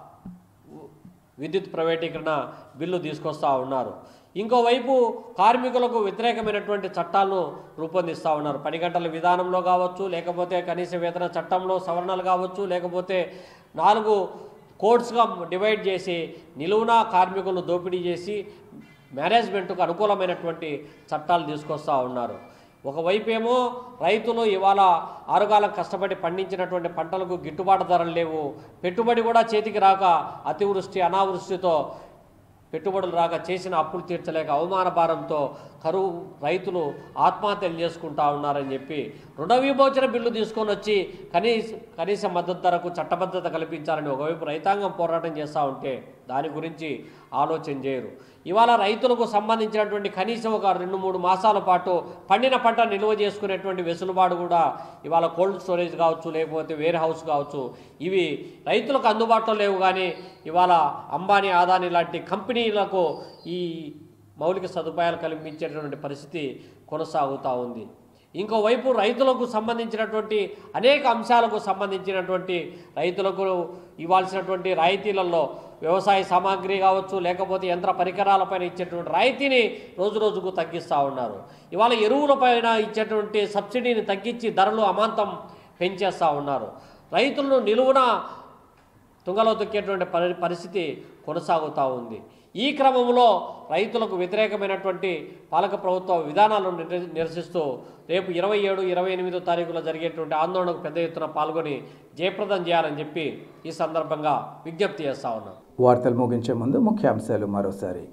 Speaker 10: విద్యుత్ ప్రైవేటీకరణ బిల్లు తీసుకొస్తూ ఉన్నారు. ఇంకోవైపు కార్మికులకు వ్యతిరేకమైనటువంటి చట్టాలను రూపొందిస్తూ ఉన్నారు. పని గంటల విధానంలో కావచ్చు, లేకపోతే కనీస వేతన చట్టంలో సవరణలు కావచ్చు, లేకపోతే నాలుగు కోడ్స్గా డివైడ్ చేసి నిలువునా కార్మికులను దోపిడీ చేసి మేనేజ్మెంట్కు అనుకూలమైనటువంటి చట్టాలు తీసుకొస్తూ ఉన్నారు. ఒకవైపు ఏమో రైతులు ఇవాళ ఆరుగాలం కష్టపడి పండించినటువంటి పంటలకు గిట్టుబాటు ధరలు లేవు, పెట్టుబడి కూడా చేతికి రాక అతివృష్టి అనావృష్టితో పెట్టుబడులు రాక చేసిన అప్పులు తీర్చలేక అవమాన భారంతో కరువు రైతులు ఆత్మహత్యలు చేసుకుంటా ఉన్నారని చెప్పి రుణ విమోచన బిల్లు తీసుకొని వచ్చి కనీస కనీస మద్దతు ధరకు చట్టబద్ధత కల్పించాలని ఒకవైపు రైతాంగం పోరాటం చేస్తూ ఉంటే దాని గురించి ఆలోచన చేయరు. ఇవాళ రైతులకు సంబంధించినటువంటి కనీసం ఒక రెండు మూడు మాసాల పాటు పండిన పంట నిల్వ చేసుకునేటువంటి వెసులుబాటు కూడా ఇవాళ కోల్డ్ స్టోరేజ్ కావచ్చు, లేకపోతే వేర్ హౌస్ కావచ్చు, ఇవి రైతులకు అందుబాటులో లేవు. కానీ ఇవాళ అంబానీ, అదానీ లాంటి కంపెనీలకు ఈ మౌలిక సదుపాయాలు కల్పించేటటువంటి పరిస్థితి కొనసాగుతూ ఉంది. ఇంకోవైపు రైతులకు సంబంధించినటువంటి అనేక అంశాలకు సంబంధించినటువంటి రైతులకు ఇవ్వాల్సినటువంటి రాయితీలలో వ్యవసాయ సామాగ్రి కావచ్చు, లేకపోతే యంత్ర పరికరాలపైన ఇచ్చేటువంటి రాయితీని రోజు రోజుకు తగ్గిస్తూ ఉన్నారు. ఇవాళ ఎరువులపైన ఇచ్చేటువంటి సబ్సిడీని తగ్గించి ధరలు అమాంతం పెంచేస్తూ ఉన్నారు. రైతులను నిలువున తుంగలో తొక్కేటువంటి పరి పరిస్థితి కొనసాగుతూ ఉంది. ఈ క్రమంలో రైతులకు వ్యతిరేకమైనటువంటి పాలక ప్రభుత్వ విధానాలను నిరసిస్తూ రేపు ఇరవై ఏడు ఇరవై ఎనిమిదో తారీఖులో జరిగేటువంటి ఆందోళనకు పెద్ద ఎత్తున పాల్గొని జయప్రదం చేయాలని చెప్పి ఈ సందర్భంగా విజ్ఞప్తి చేస్తా ఉన్నాం.
Speaker 1: వార్తలు ముగించే ముందు ముఖ్యాంశాలు మరోసారి.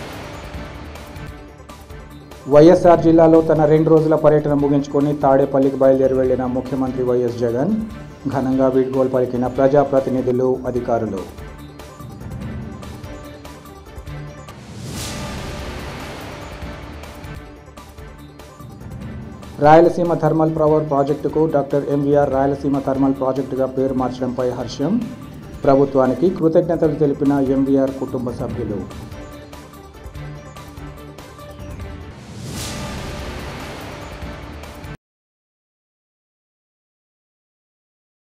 Speaker 1: వైఎస్ఆర్ జిల్లాలో తన రెండు రోజుల పర్యటన ముగించుకొని తాడేపల్లికి బయలుదేరి వెళ్లిన ముఖ్యమంత్రి వైఎస్ జగన్ ఘనంగా వీడ్కోలు పలికిన ప్రజాప్రతినిధులు, అధికారులు. రాయలసీమ థర్మల్ పవర్ ప్రాజెక్టుకు డాక్టర్ ఎంవీఆర్ రాయలసీమ థర్మల్ ప్రాజెక్టుగా పేరు మార్చడంపై హర్షం. ప్రభుత్వానికి కృతజ్ఞతలు తెలిపిన ఎంవీఆర్ కుటుంబ సభ్యులు.